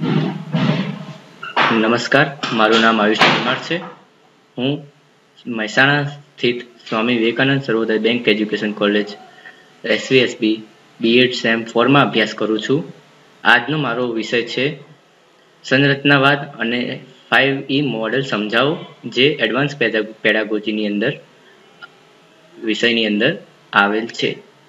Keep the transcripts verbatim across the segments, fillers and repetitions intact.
નમસ્કાર, મારું નામ આયુષ કુમાર છે. હું મહેસાણા સ્થિત Swami Vivekanand Sarvoday bank education college SVSB BEd sem four માં અભ્યાસ કરું છું. આજનો મારો વિષય છે સંરચનાવાદ અને ફાઇવ ઈ મોડેલ સમજાવો, જે એડવાન્સ પેડાગોજીની અંદર વિષયની અંદર આવેલ છે.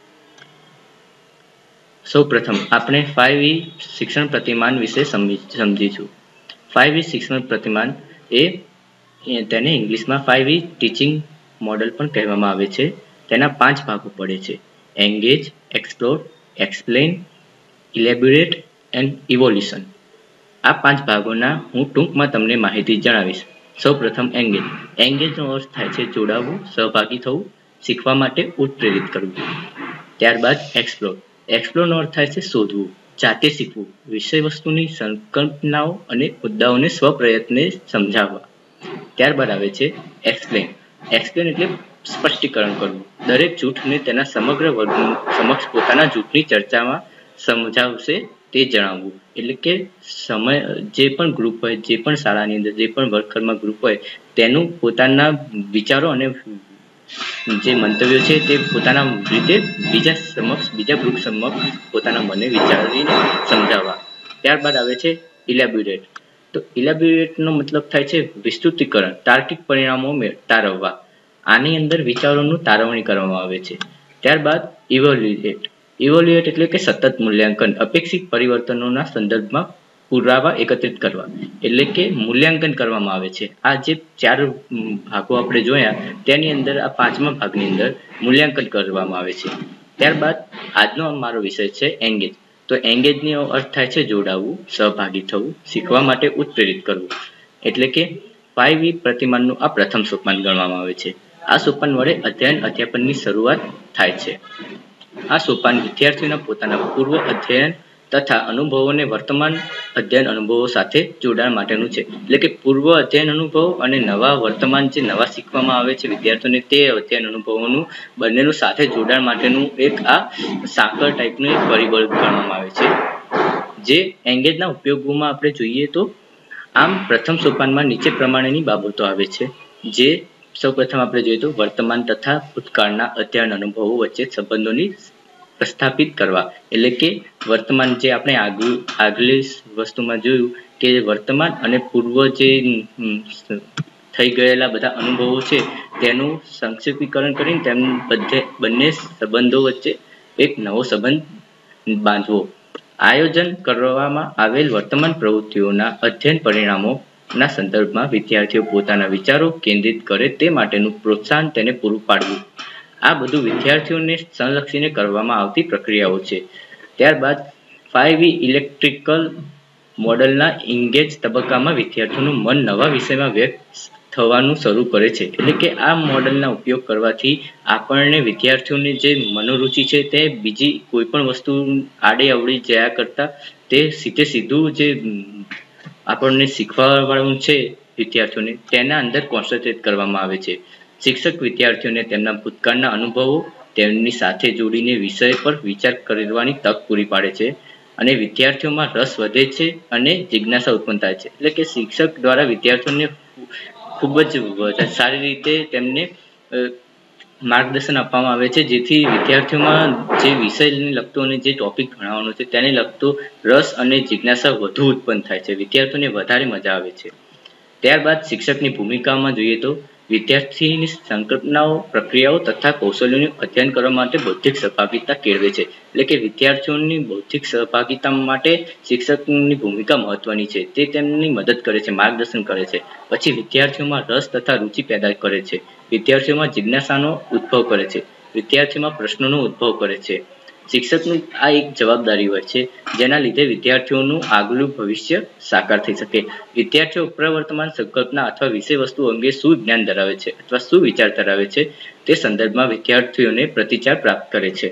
સૌપ્રથમ આપણે ફાઇવ ઈ શિક્ષણ પ્રતિમાન વિશે સમજીશું. ફાઇવ ઈ શિક્ષણ પ્રતિમાન એ તેને ઇંગ્લિશમાં ફાઇવ ઈ ટીચિંગ મોડેલ પણ કહેવામાં આવે છે. તેના પાંચ ભાગો પડે છે: engage, explore, explain, elaborate and evolution. આ પાંચ ભાગોના હું ટૂંકમાં તમને માહિતી જણાવીશ. સૌપ્રથમ એન્ગેજ. એન્ગેજનો અર્થ થાય છે જોડાવવું, સહભાગી થવું, શીખવા માટે ઉત્પ્રેરિત કરવું. ત્યારબાદ એક્સપ્લોર. એક્સપ્લોરનો અર્થ થાય છે શોધવું, જાતે શીખવું, વિષય વસ્તુની સંકલ્પનાઓ અને મુદ્દાઓને સ્વપ્રયત્ને સમજાવવા. ત્યારબાદ આવે છે એક્સપ્લેન. એક્સપ્લેન એટલે સ્પષ્ટીકરણ કરવું. દરેક જૂથને તેના સમગ્ર વર્ગ સમક્ષ પોતાના જૂથની ચર્ચામાં સમજાવશે તે જણાવવું. એટલે કે સમય જે પણ ગ્રુપ હોય, જે પણ શાળાની અંદર જે પણ વર્ગખંડમાં ગ્રુપ હોય, તેનું પોતાના વિચારો અને જે મંતવ્યો છે તે પોતાના રીતે બીજા સમક્ષ બીજા ગ્રુપ સમક્ષ પોતાના મને વિચારીને સમજાવવા. ત્યારબાદ આવે છે ઇલેબોરેટ. તો ઇલેબોરેટનો મતલબ થાય છે વિસ્તૃતીકરણ, તાર્કિક પરિણામો તારવવા. આની અંદર વિચારોનું તારવણી કરવામાં આવે છે. ત્યારબાદ ઇવોલ્યુએટ. ઇવોલ્યુએટ એટલે કે સતત મૂલ્યાંકન, અપેક્ષિત પરિવર્તનોના સંદર્ભમાં પુરાવા એકત્રિત કરવા. એટલે કે મૂલ્યાંકન કરવામાં આવે છે. આ જે ચાર ભાગો આપણે જોયા તેની અંદર આ પાંચમા ભાગની અંદર મૂલ્યાંકન કરવામાં આવે છે. ત્યારબાદ આજનો મારો વિષય છે એન્ગેજ. તો એન્ગેજનો અર્થ થાય છે જોડાવવું, સહભાગી થવું, શીખવા માટે ઉત્પ્રેરિત કરવું. એટલે કે ફાઇવ ઈ પ્રતિમાનનું આ પ્રથમ સોપાન ગણવામાં આવે છે. આ સોપાન વડે અધ્યયન અધ્યાપનની શરૂઆત થાય છે. આ સોપાન વિદ્યાર્થીઓના પોતાના પૂર્વ અધ્યયન તથા અનુભવોને વર્તમાન અધ્યયન અનુભવો સાથે જોડાણ માટેનું છે. એટલે કે પૂર્વ અધ્યયન અનુભવ અને નવા વર્તમાન જે નવા શીખવામાં આવે છે વિદ્યાર્થીઓને તે અધ્યયન અનુભવોનું બંનેનું સાથે જોડાણ માટેનું એક આ સાંકળ ટાઈપનું એક પરિબળ ગણવામાં આવે છે. જે એન્ગેજના ઉપયોગોમાં આપણે જોઈએ તો આમ પ્રથમ સોપાનમાં નીચે પ્રમાણેની બાબતો આવે છે. જે સૌપ્રથમ આપણે જોઈએ તો વર્તમાન તથા ભૂતકાળના અધ્યયન અનુભવો વચ્ચે સંબંધોની પ્રસ્થાપિત કરવા. એટલે કે વર્તમાન જે આપણે આગળ આગલી વસ્તુમાં જોયું કે વર્તમાન અને પૂર્વ જે થઈ ગયેલા બધા અનુભવો છે તેનું સંક્ષેપીકરણ કરીને તેમ બધે બંને સંબંધો વચ્ચે એક નવો સંબંધ બાંધવો. આયોજન કરવામાં આવેલ વર્તમાન પ્રવૃત્તિઓના અધ્યયન પરિણામોના સંદર્ભમાં વિદ્યાર્થીઓ પોતાના વિચારો કેન્દ્રિત કરે તે માટેનું પ્રોત્સાહન તેને પૂરું પાડવું. આ બધું વિદ્યાર્થીઓને સંલક્ષીને કરવામાં આવતી પ્રક્રિયાઓ છે. ત્યારબાદ ફાઇવ ઈ ઇલેક્ટ્રિકલ મોડલના એન્ગેજ તબક્કામાં વિદ્યાર્થીઓનું મન નવા વિષયમાં વ્યક્ત થવાનું શરૂ કરે છે. એટલે કે આ મોડલના ઉપયોગ કરવાથી આપણને વિદ્યાર્થીઓની જે મનોરુચિ છે તે બીજી કોઈ પણ વસ્તુ આડે અવળી જયા કરતા તે સીધે સીધું જે આપણને શીખવાડવાનું છે વિદ્યાર્થીઓને તેના અંદર કોન્સન્ટ્રેટ કરવામાં આવે છે. શિક્ષક વિદ્યાર્થીઓને તેમના ભૂતકાળના અનુભવો તેમની સાથે જોડીને વિષય પર વિચાર કરવાની તક પૂરી પાડે છે અને વિદ્યાર્થીઓમાં રસ વધે છે અને જિજ્ઞાસા ઉત્પન્ન થાય છે. એટલે કે શિક્ષક દ્વારા વિદ્યાર્થીઓને ખૂબ જ સારી રીતે તેમને માર્ગદર્શન આપવામાં આવે છે, જેથી વિદ્યાર્થીઓમાં જે વિષયને લગતો અને જે ટોપિક ભણાવવાનો છે તેને લગતો રસ અને જિજ્ઞાસા વધુ ઉત્પન્ન થાય છે. વિદ્યાર્થીઓને વધારે મજા આવે છે. ત્યારબાદ શિક્ષકની ભૂમિકામાં જોઈએ તો વિદ્યાર્થીની સંકલ્પનાઓ, પ્રક્રિયાઓ તથા કૌશલ્યોનું અધ્યયન કરવા માટે બૌદ્ધિક સહભાગિતા કેળવે છે. એટલે કે વિદ્યાર્થીઓની બૌદ્ધિક સહભાગિતા માટે શિક્ષકની ભૂમિકા મહત્વની છે. તે તેમની મદદ કરે છે, માર્ગદર્શન કરે છે. પછી વિદ્યાર્થીઓમાં રસ તથા રુચિ પેદા કરે છે. વિદ્યાર્થીઓમાં જિજ્ઞાસાનો ઉદ્ભવ કરે છે. વિદ્યાર્થીઓમાં પ્રશ્નોનો ઉદ્ભવ કરે છે. શિક્ષકનું આ એક જવાબદારી હોય છે, જેના લીધે વિદ્યાર્થીઓનું આગલું ભવિષ્ય સાકાર થઈ શકે. વિદ્યાર્થીઓ પ્રવર્તમાન સંકલ્પના અથવા વિષય વસ્તુ અંગે શું જ્ઞાન ધરાવે છે અથવા શું વિચાર ધરાવે છે તે સંદર્ભમાં વિદ્યાર્થીઓને પ્રતિચાર પ્રાપ્ત કરે છે.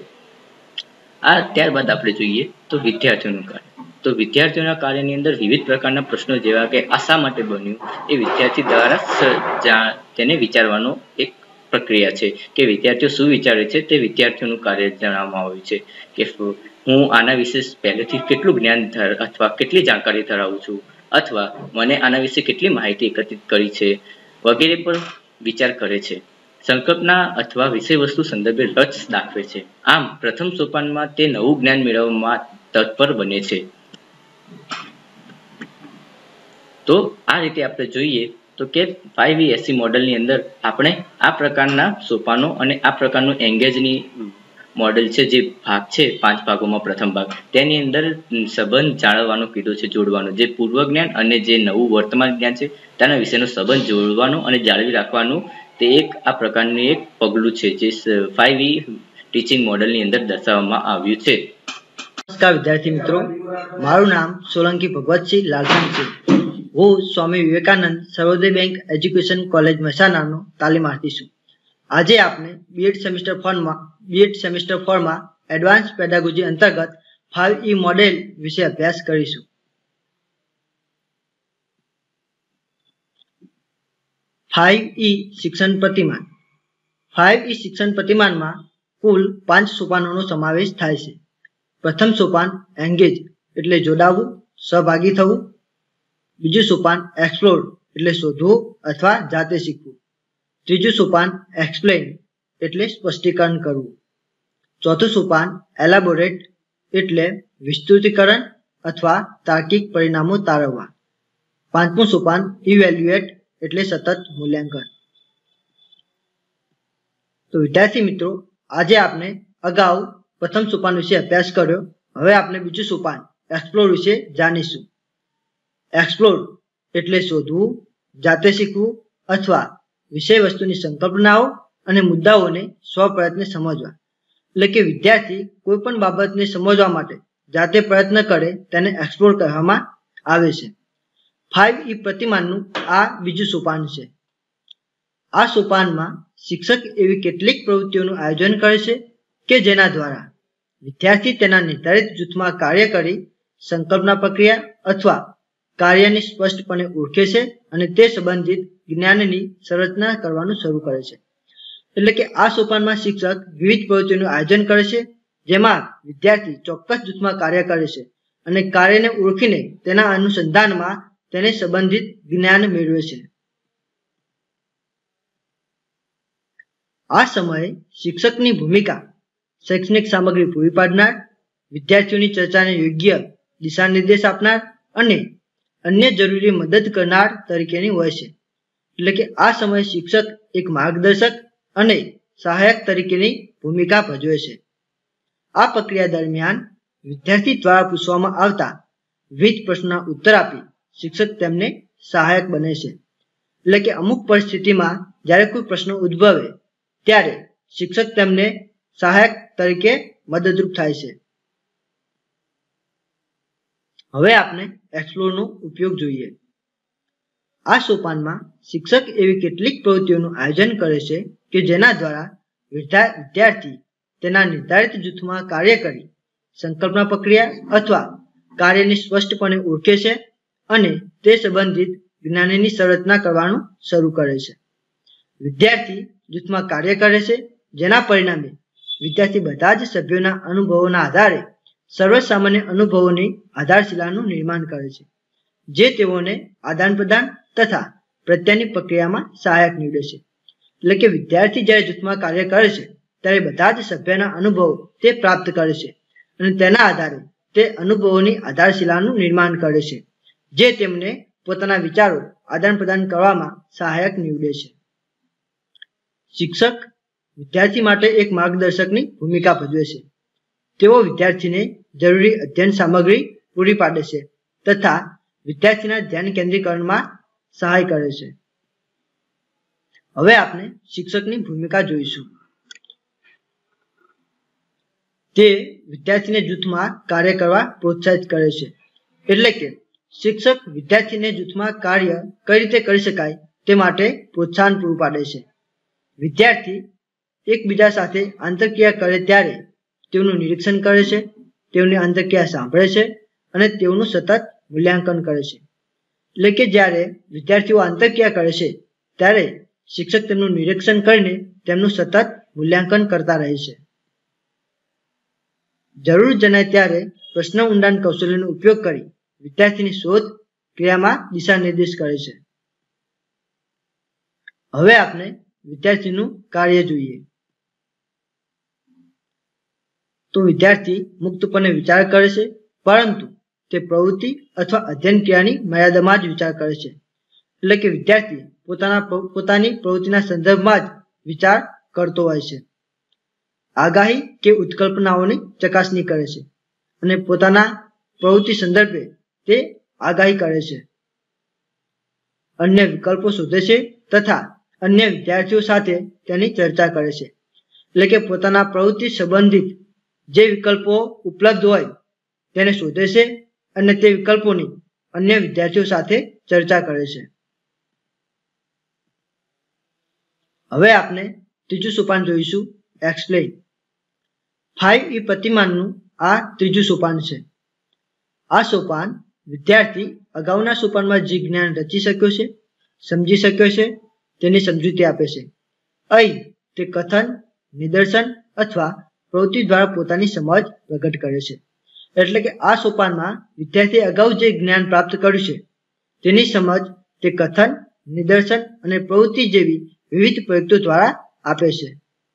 આ ત્યારબાદ આપણે જોઈએ તો વિદ્યાર્થીઓનું કાર્ય. તો વિદ્યાર્થીઓના કાર્યની અંદર વિવિધ પ્રકારના પ્રશ્નો જેવા કે આ શા માટે બન્યું એ વિદ્યાર્થી દ્વારા તેને વિચારવાનો એક પ્રક્રિયા છે કે વિદ્યાર્થીઓ શું વિચારે છે તે વિદ્યાર્થીઓનું કાર્ય જણાવવામાં આવ્યું છે કે હું આના વિશે પહેલેથી કેટલું જ્ઞાન અથવા કેટલી જાણકારી ધરાવું છું અથવા મને આના વિશે કેટલી માહિતી એકત્રિત કરી છે વગેરે પર વિચાર કરે છે. સંકલ્પના અથવા વિષય વસ્તુ સંદર્ભે રસ દાખવે છે. આમ પ્રથમ સોપાનમાં તે નવું જ્ઞાન મેળવવામાં તત્પર બને છે. તો આ રીતે આપણે જોઈએ તો કે ફાઇવ ઈ એસ સી મોડલની અંદર આપણે આ પ્રકારના સોપાનો અને આ પ્રકારનું એંગેજની મોડેલ છે જે ભાગ છે પાંચ ભાગોમાં પ્રથમ ભાગ તેની અંદર સંબંધ જાળવવાનો કીધું છે જોડવાનો જે પૂર્વ જ્ઞાન અને જે નવું વર્તમાન જ્ઞાન છે તેના વિશેનો સંબંધ જોડવાનો અને જાળવી રાખવાનું તે એક આ પ્રકારનું એક પગલું છે જે ફાઇવ ઈ ટીચિંગ મોડલની અંદર દર્શાવવામાં આવ્યું છે. નમસ્કાર વિદ્યાર્થી મિત્રો, મારું નામ સોલંકી ભગવતસિંહ લાલસન છે. હું Swami Vivekanand Sarvoday bank education college મહેસાણાનો તાલીમાર્થી છું. આજે આપણે બીએડ સેમિસ્ટર ફોરમાં બીએડ સેમિસ્ટર ફોરમાં એડવાન્સ પેડાગોજી અંતર્ગત ફાઇવ ઈ મોડેલ વિશે અભ્યાસ કરીશું. ફાઇવ ઈ શિક્ષણ પ્રતિમાન. ફાઇવ ઈ શિક્ષણ પ્રતિમાનમાં કુલ પાંચ સોપાનોનો સમાવેશ થાય છે. પ્રથમ સોપાન એન્ગેજ એટલે જોડાવું, સહભાગી થવું. બીજું સોપાન એક્સપ્લોર એટલે શોધવું અથવા જાતે શીખવું. ત્રીજું સોપાન એક્સપ્લેન એટલે સ્પષ્ટીકરણ કરવું. ચોથું સોપાન એલાબોરેટ એટલે વિસ્તૃતીકરણ અથવા તાર્કિક પરિણામો તારવવા. પાંચમું સોપાન ઇવેલ્યુએટ એટલે સતત મૂલ્યાંકન. તો વિદ્યાર્થી મિત્રો, આજે આપણે અગાઉ પ્રથમ સોપાન વિશે અભ્યાસ કર્યો. હવે આપણે બીજું સોપાન એક્સપ્લોર વિશે જાણીશું. એક્સપ્લોર એટલે શોધવું, જાતે શીખવું અથવા વિષય વસ્તુની સંકલ્પનાઓ અને મુદ્દાઓને સ્વપ્રયત્ને સમજવા. એટલે કે વિદ્યાર્થી કોઈ પણ બાબતને સમજવા માટે જાતે પ્રયત્ન કરે તેને એક્સપ્લોર કહેવામાં આવે છે. ફાઇવ ઈ પ્રતિમાનનું આ બીજું સોપાન છે. આ સોપાનમાં શિક્ષક એવી કેટલીક પ્રવૃત્તિઓનું આયોજન કરે છે કે જેના દ્વારા વિદ્યાર્થી તેના નિર્ધારિત જૂથમાં કાર્ય કરી સંકલ્પના પ્રક્રિયા અથવા કાર્યને સ્પષ્ટપણે ઓળખે છે અને તે સંબંધિત જ્ઞાનની સંરચના કરવાનું શરૂ કરે છે. એટલે કે આ સોપાનમાં શિક્ષક વિવિધ પ્રવૃત્તિઓનું આયોજન કરે છે જેમાં વિદ્યાર્થી ચોક્કસ જૂથમાં કાર્ય કરે છે અને કાર્યને ઓળખીને તેના અનુસંધાનમાં તેને સંબંધિત જ્ઞાન મેળવે છે. આ સમયે શિક્ષકની ભૂમિકા શૈક્ષણિક સામગ્રી પૂરી પાડનાર, વિદ્યાર્થીઓની ચર્ચાને યોગ્ય દિશા નિર્દેશ આપનાર અને અન્ય જરૂરી મદદ કરનાર તરીકેની હોય છે. એટલે કે આ સમયે શિક્ષક એક માર્ગદર્શક અને સહાયક તરીકેની ભૂમિકા ભજવે છે. આ પ્રક્રિયા દરમિયાન વિદ્યાર્થી દ્વારા પૂછવામાં આવતા વિવિધ પ્રશ્નોના ઉત્તર આપી શિક્ષક તેમને સહાયક બને છે. એટલે કે અમુક પરિસ્થિતિમાં જ્યારે કોઈ પ્રશ્ન ઉદ્ભવે ત્યારે શિક્ષક તેમને સહાયક તરીકે મદદરૂપ થાય છે. હવે આપણે એક્સપ્લોરનો ઉપયોગ જોઈએ. આ સોપાનમાં શિક્ષક એવી કેટલીક પ્રવૃત્તિઓનું આયોજન કરે છે કે જેના દ્વારા વિદ્યાર્થી તેના નિર્ધારિત જૂથમાં કાર્ય કરી સંકલ્પના પ્રક્રિયા અથવા કાર્યને સ્પષ્ટપણે ઓળખે છે અને તે સંબંધિત જ્ઞાનની સંરચના કરવાનું શરૂ કરે છે. વિદ્યાર્થી જૂથમાં કાર્ય કરે છે જેના પરિણામે વિદ્યાર્થી બધા જ સભ્યોના અનુભવોના આધારે સર્વસામાન્ય અનુભવોની આધારશિલાનું નિર્માણ કરે છે જે તેઓને આદાન પ્રદાન તથા પ્રત્યાની પ્રક્રિયામાં સહાયક નીવડે છે. એટલે કે વિદ્યાર્થી જ્યારે જૂથમાં કાર્ય કરે છે ત્યારે બધા જ સભ્યના અનુભવો તે પ્રાપ્ત કરે છે અને તેના આધારે તે અનુભવોની આધારશિલાનું નિર્માણ કરે છે જે તેમને પોતાના વિચારો આદાન પ્રદાન કરવામાં સહાયક નીવડે છે. શિક્ષક વિદ્યાર્થી માટે એક માર્ગદર્શકની ભૂમિકા ભજવે છે. તેઓ વિદ્યાર્થીને જરૂરી અધ્યયન સામગ્રી પૂરી પાડે છે તથા વિદ્યાર્થીના ધ્યાન કેન્દ્રીકરણમાં સહાય કરે છે. હવે આપણે શિક્ષકની ભૂમિકા જોઈશું. તે વિદ્યાર્થીને જૂથમાં કાર્ય કરવા પ્રોત્સાહિત કરે છે. એટલે કે શિક્ષક વિદ્યાર્થીને જૂથમાં કાર્ય કઈ રીતે કરી શકાય તે માટે પ્રોત્સાહન પૂરું પાડે છે. વિદ્યાર્થી એકબીજા સાથે આંતરક્રિયા કરે ત્યારે તેઓનું નિરીક્ષણ કરે છે, તેઓની આંતરક્રિયા સાંભળે છે અને તેઓનું સતત મૂલ્યાંકન કરે છે. એટલે કે જ્યારે વિદ્યાર્થીઓ આંતરક્રિયા કરે છે ત્યારે શિક્ષક તેમનું નિરીક્ષણ કરીને તેમનું સતત મૂલ્યાંકન કરતા રહે છે. જરૂર જણાય ત્યારે પ્રશ્ન ઊંડાણ કૌશલ્યનો ઉપયોગ કરી વિદ્યાર્થીની શોધ ક્રિયામાં દિશા નિર્દેશ કરે છે. હવે આપણે વિદ્યાર્થીનું કાર્ય જોઈએ. તો વિદ્યાર્થી મુક્તપણે વિચાર કરે છે, પરંતુ તે પ્રવૃત્તિ અથવા અધ્યયન ક્રિયાની મર્યાદામાં જ વિચાર કરે છે. એટલે કે વિદ્યાર્થી પોતાના પોતાની પ્રવૃત્તિના સંદર્ભમાં જ વિચાર કરતો હોય છે. આગાહી કે ઉત્કલ્પનાઓની ચકાસણી કરે છે અને પોતાના પ્રવૃત્તિ સંદર્ભે તે આગાહી કરે છે, અન્ય વિકલ્પો શોધે છે તથા અન્ય વિદ્યાર્થીઓ સાથે તેની ચર્ચા કરે છે. એટલે કે પોતાના પ્રવૃત્તિ સંબંધિત જે વિકલ્પો ઉપલબ્ધ હોય તેને શોધે છે અને તે વિકલ્પોની અન્ય વિદ્યાર્થીઓ સાથે ચર્ચા કરે છે. હવે આપણે ત્રીજું સોપાન જોઈશું, એક્સપ્લેન. ફાઇવ ઈ પ્રતિમાનનું આ ત્રીજું સોપાન છે. આ સોપાન વિદ્યાર્થી અગાઉના સોપાનમાં જે જ્ઞાન રચી શક્યો છે, સમજી શક્યો છે, તેની સમજૂતી આપે છે. અહીં તે કથન, નિદર્શન અથવા પ્રવૃત્તિ દ્વારા પોતાની સમજ પ્રગટ કરે છે. એટલે કે આ સોપાનમાં વિદ્યાર્થીએ અગાઉ જે જ્ઞાન પ્રાપ્ત કર્યું છે તેની સમજ તે કથન, નિદર્શન અને પ્રવૃત્તિ જેવી વિવિધ પ્રયુક્તો દ્વારા આપે છે.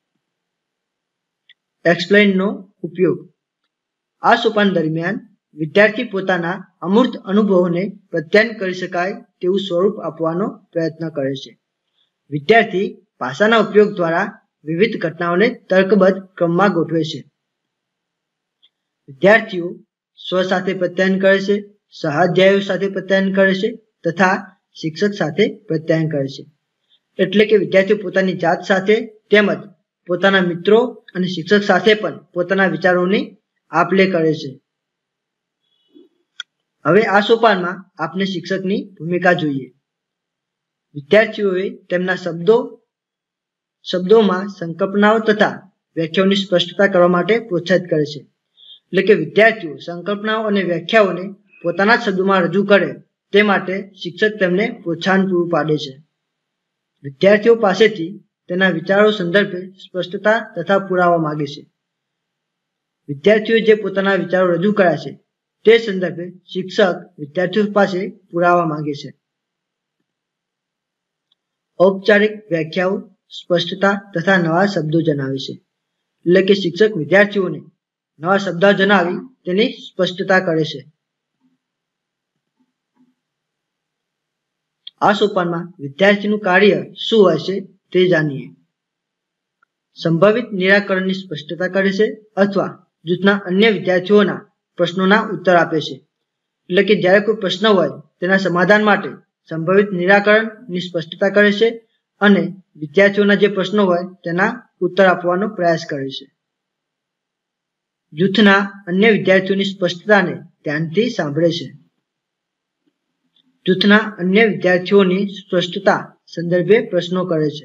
એક્સપ્લેનનો ઉપયોગ. આ સોપાન દરમિયાન વિદ્યાર્થી પોતાના અમૂર્ત અનુભવોને પ્રત્યાયન કરી શકાય તેવું સ્વરૂપ આપવાનો પ્રયત્ન કરે છે. વિદ્યાર્થી ભાષાના ઉપયોગ દ્વારા વિવિધ ઘટનાઓને તર્કબદ્ધ ક્રમમાં ગોઠવે છે. વિદ્યાર્થીઓ સ્વ સાથે પ્રત્યાયન કરે છે, સહાધ્યાયીઓ સાથે પ્રત્યાયન કરે છે તથા શિક્ષક સાથે પ્રત્યાયન કરે છે. એટલે કે વિદ્યાર્થીઓ પોતાની જાત સાથે તેમજ પોતાના મિત્રો અને શિક્ષક સાથે પણ પોતાના વિચારોની આપ-લે કરે છે. હવે આ સોપાનમાં આપણે શિક્ષકની ભૂમિકા જોઈએ. વિદ્યાર્થીઓએ તેમના શબ્દો શબ્દોમાં સંકલ્પનાઓ તથા વ્યાખ્યાઓની સ્પષ્ટતા કરવા માટે પ્રોત્સાહિત કરે છે. એટલે કે વિદ્યાર્થીઓ સંકલ્પનાઓ અને વ્યાખ્યાઓને પોતાના જ શબ્દોમાં રજૂ કરે તે માટે શિક્ષક તેમને પ્રોત્સાહન પૂરું પાડે છે. વિદ્યાર્થીઓ પાસેથી તેના વિચારો સંદર્ભે સ્પષ્ટતા તથા પુરાવા માંગે છે. વિદ્યાર્થીઓએ જે પોતાના વિચારો રજૂ કર્યા છે તે સંદર્ભે શિક્ષક વિદ્યાર્થીઓ પાસે પુરાવા માંગે છે. ઔપચારિક વ્યાખ્યાઓ, સ્પષ્ટતા તથા નવા શબ્દો જણાવે છે. એટલે કે શિક્ષક વિદ્યાર્થીઓને નવા શબ્દો જણાવી તેની સ્પષ્ટતા કરે છે. આ સોપાનમાં વિદ્યાર્થીનું કાર્ય શું હોય છે તે જાણીએ. સંભવિત નિરાકરણની સ્પષ્ટતા કરે છે અથવા જૂથના અન્ય વિદ્યાર્થીઓના પ્રશ્નોના ઉત્તર આપે છે. એટલે કે જ્યારે કોઈ પ્રશ્ન હોય તેના સમાધાન માટે સંભવિત નિરાકરણની સ્પષ્ટતા કરે છે અને વિદ્યાર્થીઓના જે પ્રશ્નો હોય તેના ઉત્તર આપવાનો પ્રયાસ કરે છે. જૂથના અન્ય વિદ્યાર્થીઓની સ્પષ્ટતાને ધ્યાનથી સાંભળે છે. જૂથના અન્ય વિદ્યાર્થીઓની સ્પષ્ટતા સંદર્ભે પ્રશ્નો કરે છે.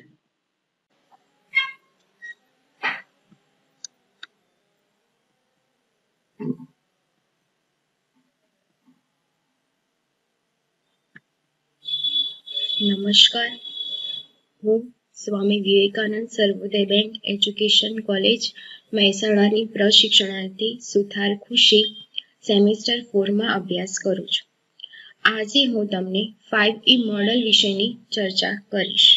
નમસ્કાર, હું Swami Vivekanand Sarvoday bank education college મહેસાણાની પ્રશિક્ષણાર્થી સુથાર ખુશી સેમિસ્ટર ફોરમાં અભ્યાસ કરું છું. આજે હું તમને ફાઇવ ઈ મોડલ વિશેની ચર્ચા કરીશ.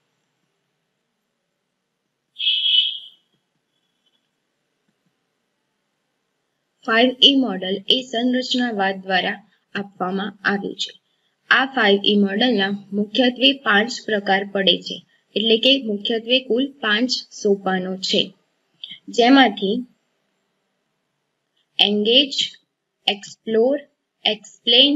ફાઇવ ઈ મોડલ એ સંરચનાવાદ દ્વારા આપવામાં આવ્યું છે. આ ફાઇવ ઈ મોડલના મુખ્યત્વે પાંચ પ્રકાર પડે છે. એટલે કે મુખ્યત્વે કુલ પાંચ સોપાનો છે, જેમાંથી એન્ગેજ, એક્સપ્લોર, એક્સપ્લેન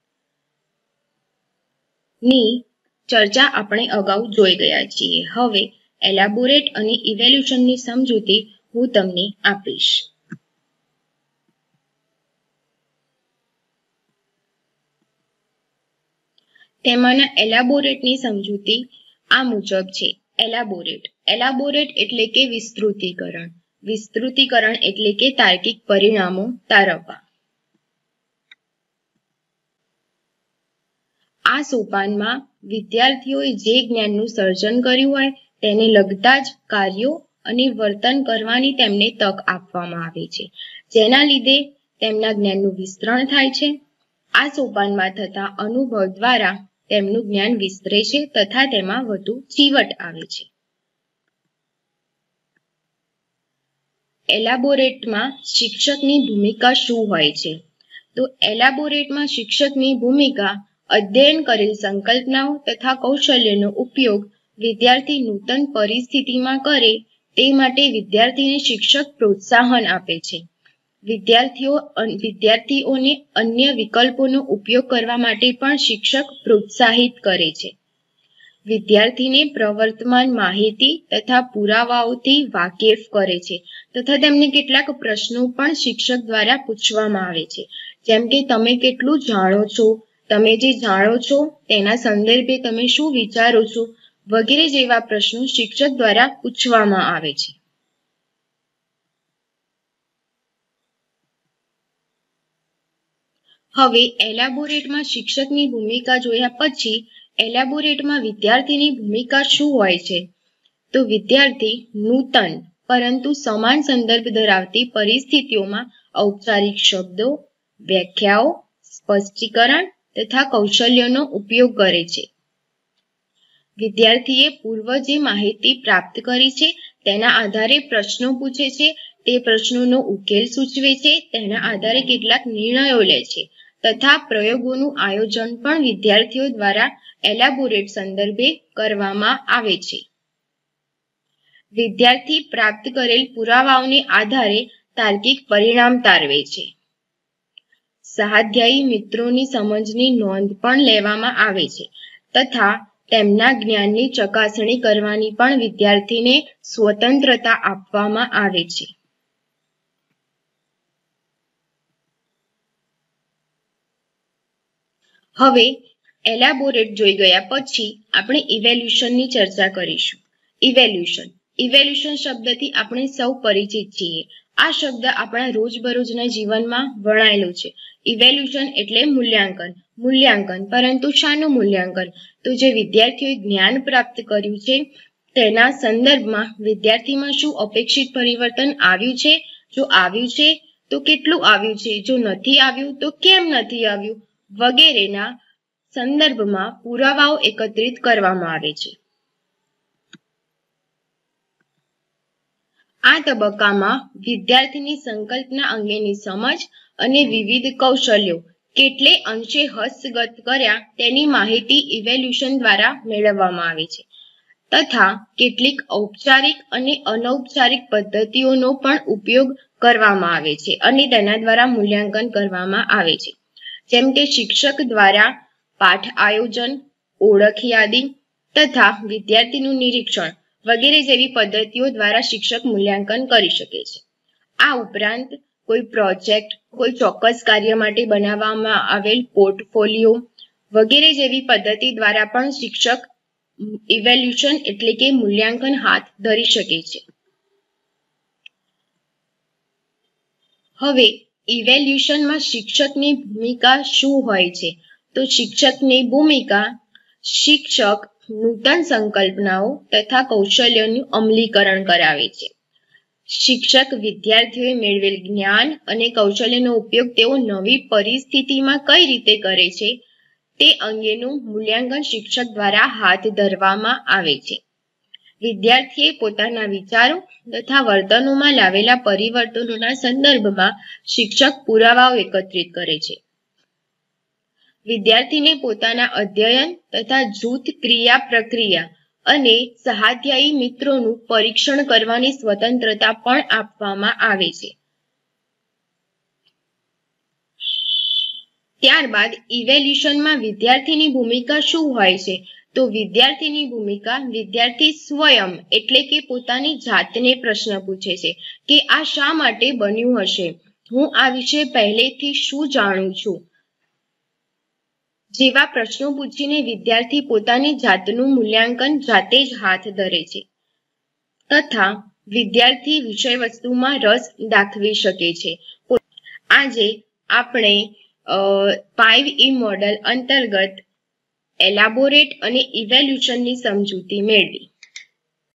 ની ચર્ચા આપણે અગાઉ જોઈ ગયા છીએ. હવે એલાબોરેટ અને ઇવેલ્યુશનની સમજૂતી હું તમને આપીશ. તેમાંના એલાબોરેટની સમજૂતી આ મુજબ છે. એલાબોરેટ એલાબોરેટ એટલે કે વિસ્તૃતીકરણ. વિસ્તૃતીકરણ એટલે કે તાર્કિક પરિણામો તારવવા. આ સોપાનમાં વિદ્યાર્થીઓએ જે જ્ઞાનનું સર્જન કર્યું હોય તેને લગતા જ કાર્યો અને વર્તન કરવાની તેમને તક આપવામાં આવે છે, જેના લીધે તેમના જ્ઞાનનું વિસ્તરણ થાય છે. આ સોપાનમાં થતા અનુભવ દ્વારા તેમનું જ્ઞાન વિસ્તરે છે તથા તેમાં વધુ ચીવટ આવે છે. એલાબોરેટમાં શિક્ષકની ભૂમિકા શું હોય છે? તો એલાબોરેટમાં શિક્ષકની ભૂમિકા અધ્યયન કરેલ સંકલ્પનાઓ તથા કૌશલ્યનો ઉપયોગ વિદ્યાર્થી નૂતન પરિસ્થિતિમાં કરે તે માટે વિદ્યાર્થીને શિક્ષક પ્રોત્સાહન આપે છે. વિદ્યાર્થીઓ વિદ્યાર્થીઓને અન્ય વિકલ્પોનો ઉપયોગ કરવા માટે પણ શિક્ષક પ્રોત્સાહિત કરે છે. વિદ્યાર્થીને પ્રવર્તમાન માહિતી તથા પુરાવાઓથી વાકેફ કરે છે તથા તેમને કેટલાક પ્રશ્નો પણ શિક્ષક દ્વારા પૂછવામાં આવે છે, જેમ કે તમે કેટલું જાણો છો, તમે જે જાણો છો તેના સંદર્ભે તમે શું વિચારો છો વગેરે જેવા પ્રશ્નો શિક્ષક દ્વારા પૂછવામાં આવે છે. હવે એલાબોરેટમાં શિક્ષકની ભૂમિકા જોયા પછી એલાબોરેટમાં વિદ્યાર્થીની ભૂમિકા શું હોય છે? તો વિદ્યાર્થી નૂતન પરંતુ સમાન સંદર્ભ ધરાવતી પરિસ્થિતિઓમાં ઔપચારિક શબ્દો, વ્યાખ્યાઓ, સ્પષ્ટીકરણ તથા કૌશલ્યોનો ઉપયોગ કરે છે. વિદ્યાર્થીએ પૂર્વ જે માહિતી પ્રાપ્ત કરી છે તેના આધારે પ્રશ્નો પૂછે છે, તે પ્રશ્નોનો ઉકેલ સૂચવે છે, તેના આધારે કેટલાક નિર્ણયો લે છે તથા પ્રયોગોનું આયોજન પણ વિદ્યાર્થીઓ દ્વારા એલાબોરેટ સંદર્ભે કરવામાં આવે છે. વિદ્યાર્થી પ્રાપ્ત કરેલ પુરાવાઓને આધારે તાર્કિક પરિણામ તારવે છે. સહાધ્યાયી મિત્રોની સમજની નોંધ પણ લેવામાં આવે છે તથા તેમના જ્ઞાનની ચકાસણી કરવાની પણ વિદ્યાર્થીને સ્વતંત્રતા આપવામાં આવે છે. હવે એલાબોરેટ જોઈ ગયા પછી આપણે ઇવેલ્યુશનની ચર્ચા કરીશું. ઇવેલ્યુશન ઇવેલ્યુશન શબ્દથી આપણે સૌ પરિચિત છીએ. આ શબ્દ આપણા રોજબરોજના જીવનમાં વણાયેલો છે. ઇવેલ્યુશન એટલે મૂલ્યાંકન. મૂલ્યાંકન પરંતુ શાનું મૂલ્યાંકન? તો જે વિદ્યાર્થીઓએ જ્ઞાન પ્રાપ્ત કર્યું છે તેના સંદર્ભમાં વિદ્યાર્થીમાં શું અપેક્ષિત પરિવર્તન આવ્યું છે, જો આવ્યું છે તો કેટલું આવ્યું છે, જો નથી આવ્યું તો કેમ નથી આવ્યું વગેરેના સંદર્ભમાં પુરાવાઓ એકત્રિત કરવામાં આવે છે. આ તબક્કામાં વિદ્યાર્થીની સંકલ્પના અંગેની સમજ અને વિવિધ કૌશલ્યો કેટલે અંશે હસ્તગત કર્યા તેની માહિતી ઇવેલ્યુશન દ્વારા મેળવવામાં આવે છે તથા કેટલીક ઔપચારિક અને અનૌપચારિક પદ્ધતિઓનો પણ ઉપયોગ કરવામાં આવે છે અને તેના દ્વારા મૂલ્યાંકન કરવામાં આવે છે, જેમ કે શિક્ષક દ્વારા પાઠ આયોજન, ઓળખ યાદી તથા વિદ્યાર્થીનું નિરીક્ષણ વગેરે જેવી પદ્ધતિઓ દ્વારા શિક્ષક મૂલ્યાંકન કરી શકે છે. આ ઉપરાંત કોઈ પ્રોજેક્ટ, કોઈ ચોક્કસ કાર્ય માટે બનાવવામાં આવેલ પોર્ટફોલિયો વગેરે જેવી પદ્ધતિ દ્વારા પણ શિક્ષક ઇવેલ્યુશન એટલે કે મૂલ્યાંકન હાથ ધરી શકે છે. હવે ઇવેલ્યુશનમાં શિક્ષકની ભૂમિકા શું હોય છે? તો શિક્ષકની ભૂમિકા શિક્ષક નૂતન સંકલ્પનાઓ તથા કૌશલ્યોનું અમલીકરણ કરાવે છે. શિક્ષક વિદ્યાર્થીઓએ મેળવેલ જ્ઞાન અને કૌશલ્યનો ઉપયોગ તેઓ નવી પરિસ્થિતિમાં કઈ રીતે કરે છે તે અંગેનું મૂલ્યાંકન શિક્ષક દ્વારા હાથ ધરવામાં આવે છે. વિદ્યાર્થીએ પોતાના વિચારો તથા વર્તનોમાં લાવેલા પરિવર્તનોના સંદર્ભમાં શિક્ષક પુરાવાઓ એકત્રિત કરે છે. વિદ્યાર્થીને પોતાના અધ્યયન તથા જૂથ ક્રિયા પ્રક્રિયા અને સહાધ્યાયી મિત્રોનું પરીક્ષણ કરવાની સ્વતંત્રતા પણ આપવામાં આવે છે. ત્યારબાદ ઇવેલ્યુશનમાં વિદ્યાર્થીની ભૂમિકા શું હોય છે? તો વિદ્યાર્થીની ભૂમિકા વિદ્યાર્થી સ્વયં એટલે કે પોતાની જાતને પ્રશ્ન પૂછે છે કે આ શા માટે બન્યું હશે, હું આ વિશે પહેલેથી શું જાણું છું જેવા પ્રશ્નો પૂછીને વિદ્યાર્થી પોતાની જાતનું મૂલ્યાંકન જાતે જ હાથ ધરે છે તથા વિદ્યાર્થી વિષય વસ્તુમાં રસ દાખવી શકે છે. આજે આપણે ફાઇવ ઈ મોડેલ અંતર્ગત એલાબોરેટ અને ઇવેલ્યુશનની સમજૂતી મેળવી.